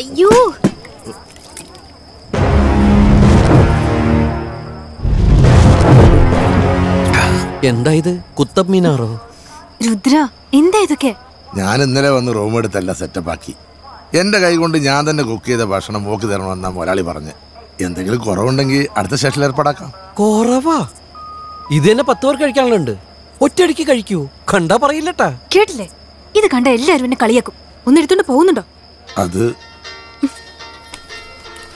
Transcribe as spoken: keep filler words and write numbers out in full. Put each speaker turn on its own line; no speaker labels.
അയ്യോ
എന്താ ഇത്? കുത്തബ് മിനാറോ?
രുദ്ര, എന്താ ഇതൊക്കെ?
ഞാൻ ഇന്നലെ വന്ന് റൂം എടുത്തല്ല സെറ്റപ്പ് ആക്കി. എന്റെ കൈ കൊണ്ട് ഞാൻ തന്നെ കുക്ക് ചെയ്ത ഭക്ഷണം മോക്ക് തരണമെന്നാ മുതലാളി പറഞ്ഞ്. എന്തെങ്കിലും കുറവുണ്ടെങ്കിൽ അടുത്ത സ്റ്റേഷനിൽ ഏർപ്പാടാക്കാം.
കുറവാ? ഇത് തന്നെ പത്ത് പേർ കഴിക്കാനുണ്ട്. ഒറ്റയടിക്ക് കഴിക്കൂ, കണ്ടാ പറയില്ലട്ടാ.
കേട്ടില്ലേ? ഇത് കണ്ട എല്ലാരും എന്നെ കളിയാക്കും. ഒന്നെടുത്തോണ്ട് പോകുന്നുണ്ടോ?
അത്